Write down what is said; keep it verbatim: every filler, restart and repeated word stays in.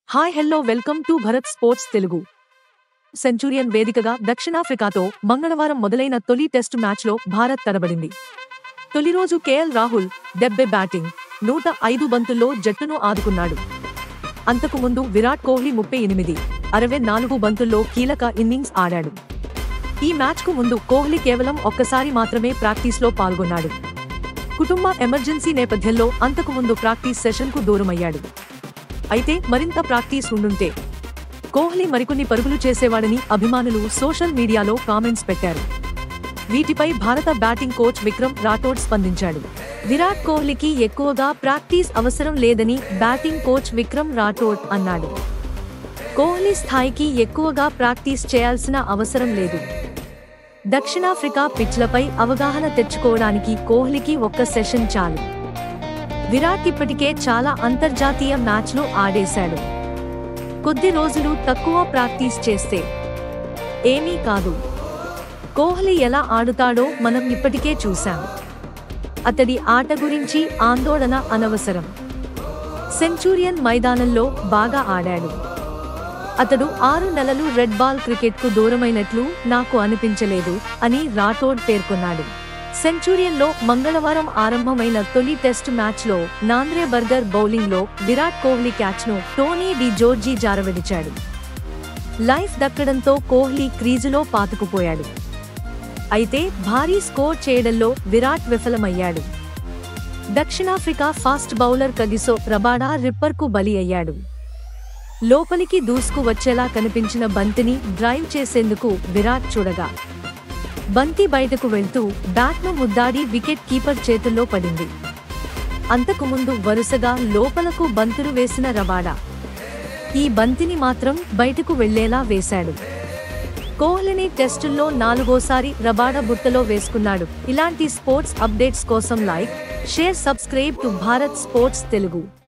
Hi hello welcome to Bharat sports Telugu. Centurion వేదికగా దక్షిణాఫ్రికాతో మంగళవారం మొదలైన తొలి టెస్టు మ్యాచ్లో భారత్ తడబడింది. తొలి రోజు కేఎల్ రాహుల్ డెబ్బై బ్యాటింగ్, నూట ఐదు బంతుల్లో జట్టును ఆదుకున్నాడు. అంతకు ముందు విరాట్ కోహ్లీ ముప్పై ఎనిమిది, అరవై నాలుగు బంతుల్లో కీలక ఇన్నింగ్స్ ఆడాడు. ఈ మ్యాచ్కు ముందు కోహ్లీ కేవలం ఒక్కసారి మాత్రమే ప్రాక్టీస్లో పాల్గొన్నాడు. కుటుంబ ఎమర్జెన్సీ నేపథ్యంలో అంతకు ముందు ప్రాక్టీస్ సెషన్కు దూరమయ్యాడు. అయితే మరింత ప్రాక్టీస్ ఉండుంటే కోహ్లీ మరికొన్ని పరుగులు చేసేవాడని అభిమానులు సోషల్ మీడియాలో కామెంట్స్ పెట్టారు. వీటిపై భారత బ్యాటింగ్ కోచ్ విక్రమ్ రాఠోడ్ స్పందించాడు. విరాట్ కోహ్లీకి ఎక్కువగా ప్రాక్టీస్ అవసరం లేదని బ్యాటింగ్ కోచ్ విక్రమ్ రాఠోడ్ అన్నాడు. కోహ్లీ స్థాయికి ఎక్కువగా ప్రాక్టీస్ చేయాల్సిన అవసరం లేదు. దక్షిణాఫ్రికా పిచ్లపై అవగాహన తెచ్చుకోవడానికి కోహ్లీకి ఒక్క సెషన్ చాలు. విరాట్ ఇప్పటికే చాలా అంతర్జాతీయ మ్యాచ్లు ఆడేశాడు. కొద్ది రోజులు తక్కువ ప్రాక్టీస్ చేస్తే ఏమీ కాదు. కోహ్లీ ఎలా ఆడుతాడో మనం ఇప్పటికే చూశాం. అతడి ఆట గురించి ఆందోళన అనవసరం. సెంచురియన్ మైదానంలో బాగా ఆడాడు. అతడు ఆరు నెలలు రెడ్ బాల్ క్రికెట్కు దూరమైనట్లు నాకు అనిపించలేదు అని రాఠోడ్ పేర్కొన్నాడు. సెంచురియన్లో మంగళవారం ఆరంభమైన తొలి టెస్టు మ్యాచ్లో నాంద్రే బర్గర్ బౌలింగ్లో విరాట్ కోహ్లీ క్యాచ్ను టోనీ డి జోర్జీ జారవిడిచాడు. లైఫ్ దక్కడంతో కోహ్లీ క్రీజులో పాతుకుపోయాడు. అయితే భారీ స్కోర్ చేయడంలో విరాట్ విఫలమయ్యాడు. దక్షిణాఫ్రికా ఫాస్ట్ బౌలర్ కగిసో రబాడా రిప్పర్కు బలి అయ్యాడు. లోపలికి దూసుకు వచ్చేలా కనిపించిన బంతిని డ్రైవ్ చేసేందుకు విరాట్ చూడగా బంతి బయటకు వెళ్తూ బ్యాట్ను ముద్దాడి వికెట్ కీపర్ చేతుల్లో పడింది. అంతకుముందు వరుసగా లోపలకు బంతులు వేసిన రబాడా ఈ బంతిని మాత్రం బయటకు వెళ్లేలా వేశాడు. కోహ్లీని టెస్టుల్లో నాలుగోసారి రబాడా బుట్టలో వేసుకున్నాడు. ఇలాంటి స్పోర్ట్స్ అప్డేట్స్ కోసం like, share, subscribe to Bharat sports Telugu.